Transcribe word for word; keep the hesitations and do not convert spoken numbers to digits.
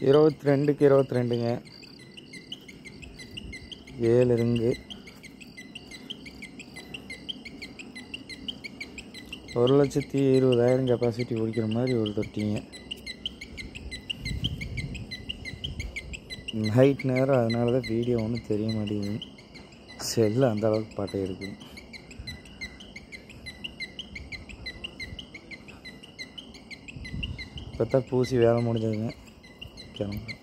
இருபத்தி ரெண்டுக்கு இருபத்தி ரெண்டுங்க. ஏழு ரிங்கு. ஒரு லட்சத்தி இருபதாயிரம் கெப்பாசிட்டி குடிக்கிற மாதிரி ஒரு தொட்டிங்க. நைட் நேரம், அதனால தான் வீடியோ ஒன்றும் தெரிய மாட்டேங்குது. செல்லு அந்த அளவுக்கு பாட்டை இருக்குது. இப்போ தான் பூசி வேலை முடிஞ்சதுங்க. கிளம்புறேன்.